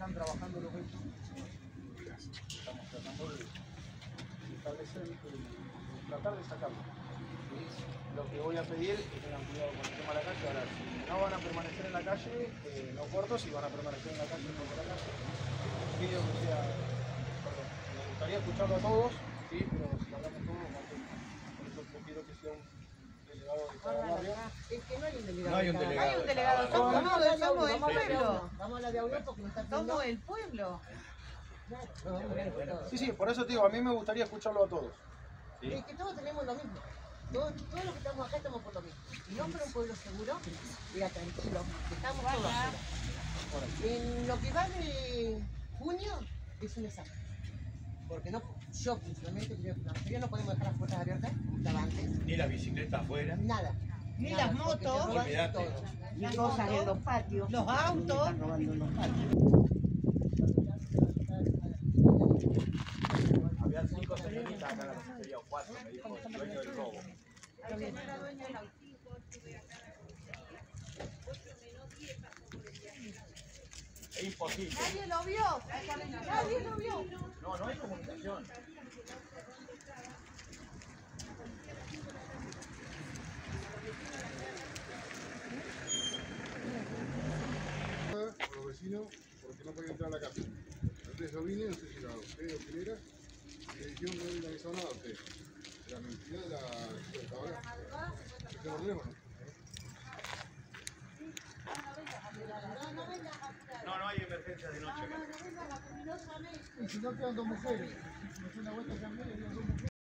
están trabajando los hechos. Estamos tratando de establecer y tratar de sacarlo. Y lo que voy a pedir es que tengan cuidado con el tema de la calle. Ahora, si no van a permanecer en la calle, no corto. Si van a permanecer en la calle, no corto la calle. Pido que sea, perdón, me gustaría escucharlo a todos, sí, pero si hablamos todos, por eso prefiero que sea un delegado de cada barrio. Es que no hay un delegado. No hay un delegado. Hay un delegado, somos el pueblo. Vamos a la de audio porque no está Somos el pueblo. Sí, sí, por eso te digo, a mí me gustaría escucharlo a todos. ¿Sí? Es que todos tenemos lo mismo. Todos los que estamos acá estamos por lo mismo. Si no fuera un pueblo seguro, era tranquilo, que estamos todos afuera. En lo que va de junio es un desastre. Porque no, yo principalmente creo que la mayoría no podemos dejar las puertas abiertas, como estaba antes. Ni la bicicleta afuera. Nada. Ni Nada, las porque te motos. roban Olvídate. todo. Las Cosas en motos, los patios. los autos. Están robando en los patios. Había 5 señoritas acá en la cafetería, o 4, me dijo el dueño del robo. Es imposible. Nadie lo vio. Nadie lo vio. No, no hay comunicación. Los vecinos porque no podían entrar a la casa. Entonces yo vine, no sé si era usted o quién era, y le dijeron que no habían avisado nada a usted. La mentira de la ahora. ¿Usted por teléfono? No, no hay emergencia de noche acá. Y si no quedan dos mujeres, no es una vuelta también, quedan dos mujeres.